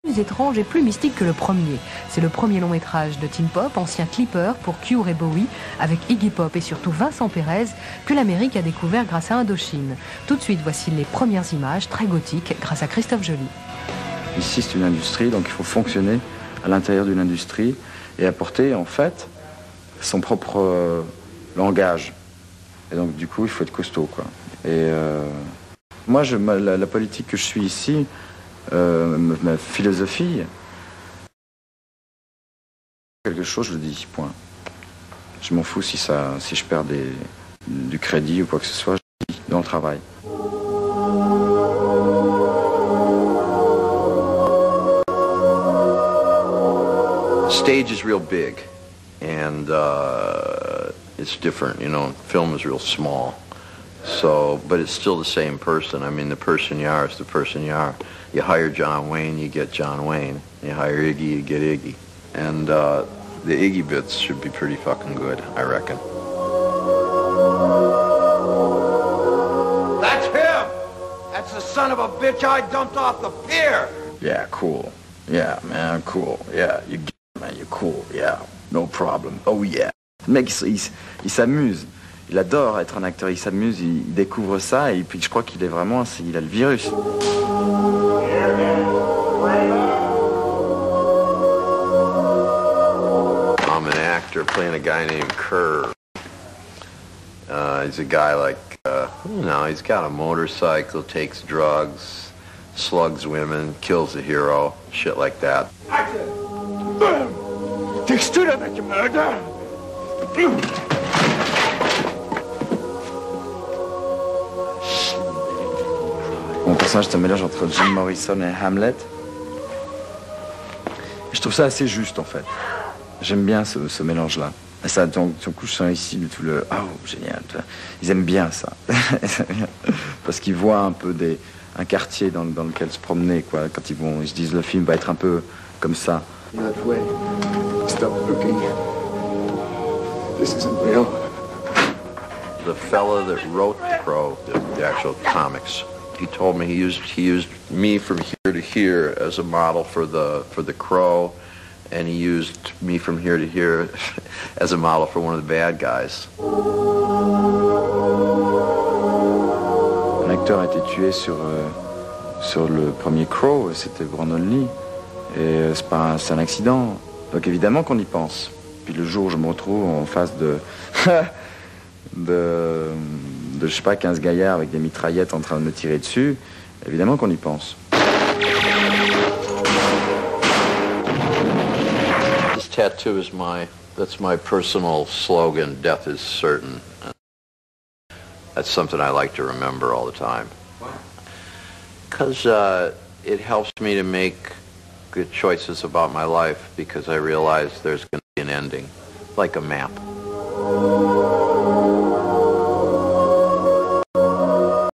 Plus étrange et plus mystique que le premier. C'est le premier long métrage de Tim Pop, ancien clipper pour Cure et Bowie, avec Iggy Pop et surtout Vincent Pérez, que l'Amérique a découvert grâce à Indochine. Tout de suite, voici les premières images très gothiques grâce à Christophe Joly. Ici, c'est une industrie, donc il faut fonctionner à l'intérieur d'une industrie et apporter en fait son propre langage. Et donc du coup, il faut être costaud, quoi. Et moi, la politique que je suis ici, ma philosophie, quelque chose, je le dis, point. Je m'en fous si je perds du crédit ou quoi que ce soit, je le dis dans le travail. Stage is real big, and it's different, you know. Film is real small, so, but it's still the same person. I mean, the person you are is the person you are. You hire John Wayne, you get John Wayne. You hire Iggy, you get Iggy. And the Iggy bits should be pretty fucking good, I reckon. That's him! That's the son of a bitch I dumped off the pier! Yeah, cool. Yeah, man, cool. Yeah, you get it, man, you're cool. Yeah, no problem. Oh yeah. Le mec, il s'amuse. Il adore être un acteur, il s'amuse, il découvre ça et puis je crois qu'il est vraiment, il a le virus. I'm an actor playing a guy named Kerr. He's a guy like, you know, he's got a motorcycle, takes drugs, slugs women, kills a hero, shit like that. Texture avec murder! Mon personnage est un mélange entre Jim Morrison et Hamlet. Et je trouve ça assez juste en fait. J'aime bien ce mélange-là. Et ça, donc, coup, je sens ici tout le oh génial. Ils aiment bien ça, parce qu'ils voient un peu un quartier dans lequel se promener quoi. Quand ils se disent le film va être un peu comme ça. That way. Stop looking. This isn't real. The fella that wrote The Crow, the actual comics, he told me he used me from here to here as a model for the Crow, and he used me from here to here as a model for one of the bad guys. Un acteur a été tué sur le premier Crow, c'était Brandon Lee, et c'est un accident. Donc évidemment qu'on y pense. Puis le jour où je me retrouve en face de je sais pas 15 gaillards avec des mitraillettes en train de me tirer dessus, évidemment qu'on y pense. This tattoo is that's my personal slogan, death is certain. That's something I like to remember all the time. Because it helps me to make good choices about my life because I realize there's going to be an ending, like a map.